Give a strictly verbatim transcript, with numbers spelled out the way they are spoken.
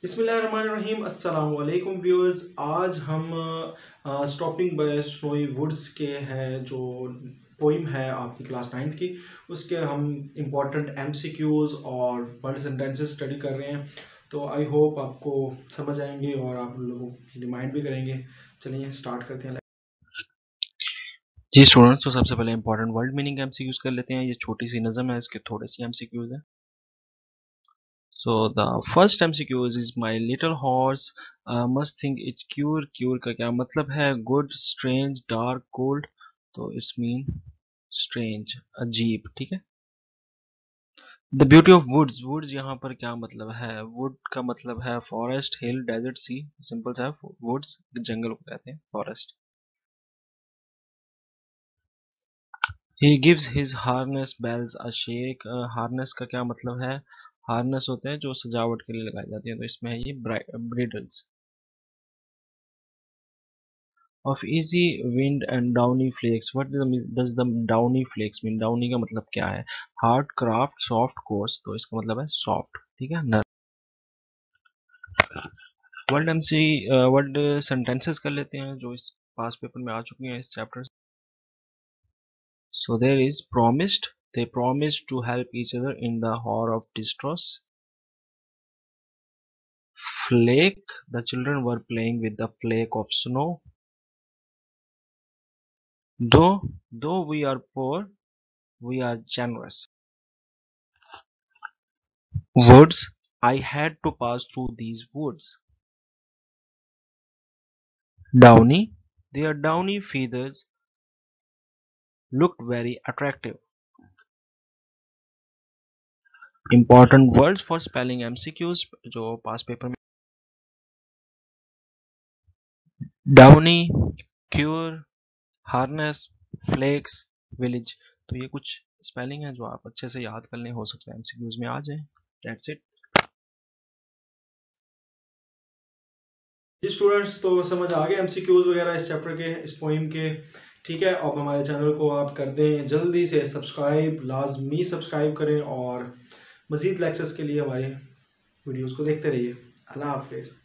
बिस्मिल्लाहिर्रहमानिर्रहीम। अस्सलाम वालेकुम व्यूअर्स। आज हम स्टॉपिंग बाय स्नोई वुड्स के है जो पोइम है आपकी क्लास नाइन्थ की, उसके हम इम्पॉर्टेंट एमसीक्यूज़ और वर्ड सेंटेंसेस स्टडी कर रहे हैं। तो आई होप आपको समझ आएंगे और आप लोगों की रिमाइंड भी करेंगे। चलिए स्टार्ट करते हैं। जी स्टूडेंट्स, तो सबसे पहले इंपॉर्टेंट वर्ड मीनिंग एमसीक्यूज कर लेते हैं। ये छोटी सी नज़म है, इसके थोड़े सी एमसीक्यूज हैं। So the first MCQs is my little horse must think it's queer. Queer का क्या मतलब है? Good, strange, dark, cold. तो इट्स मीन स्ट्रेंज, अजीब। ठीक है। The beauty of woods. Woods यहाँ पर क्या मतलब है? वुड का मतलब है forest, hill, desert, sea. Simple सा है। वुड्स जंगल को कहते हैं, forest. He gives his harness bells a shake. Harness का क्या मतलब है? हार्नेस होते हैं जो सजावट के लिए लगाई जाती है, तो इसमें है ये ब्रिडल्स। Of easy wind and downy flakes. What does the downy flakes mean? Downy का मतलब क्या है? Hard, craft, soft, course. तो इसका मतलब है सॉफ्ट। ठीक है। नर वर्ड एमसी वर्ड सेंटेंसेस कर लेते हैं जो इस पास पेपर में आ चुकी हैं इस chapter. So there is promised. They promised to help each other in the hour of distress. Flake. The children were playing with the flake of snow. Though, though we are poor, we are generous. Woods. I had to pass through these woods. Downy. Their downy feathers looked very attractive. Important words for spelling M C Qs जो past paper में downy, queer, harness, flakes, village. तो ये कुछ spelling है जो आप अच्छे से याद कर लें, हो सकता है एमसीक्यूज में आ जाए। That's it. जी स्टूडेंट्स, तो समझ आ गए एमसीक्यूज़ वगैरह इस चैप्टर के, इस पोइम के। ठीक है, अब हमारे चैनल को आप कर दें जल्दी से सब्सक्राइब, लाजमी सब्सक्राइब करें और मज़ीद लेक्चर्स के लिए हमारे वीडियोस को देखते रहिए। अल्लाह हाफिज़।